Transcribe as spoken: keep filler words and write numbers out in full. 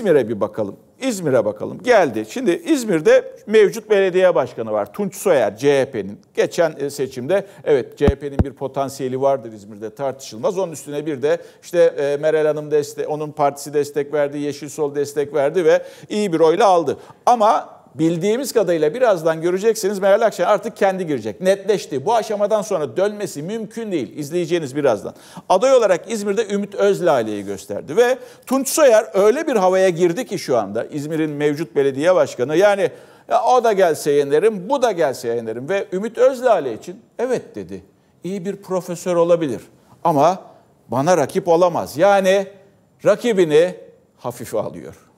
İzmir'e bir bakalım. İzmir'e bakalım. Geldi. Şimdi İzmir'de mevcut belediye başkanı var. Tunç Soyer, C H P'nin. Geçen seçimde evet C H P'nin bir potansiyeli vardır İzmir'de, tartışılmaz. Onun üstüne bir de işte Meral Hanım destek, onun partisi destek verdi, Yeşil Sol destek verdi ve iyi bir oyla aldı. Ama bildiğimiz kadarıyla birazdan göreceksiniz Meral Akşener artık kendi girecek. Netleşti. Bu aşamadan sonra dönmesi mümkün değil. İzleyeceğiniz birazdan. Aday olarak İzmir'de Ümit Özlale'yi gösterdi ve Tunç Soyer öyle bir havaya girdi ki şu anda İzmir'in mevcut belediye başkanı. Yani ya o da gelse yenerim, bu da gelse yenerim ve Ümit Özlale için evet dedi. İyi bir profesör olabilir ama bana rakip olamaz. Yani rakibini hafife alıyor.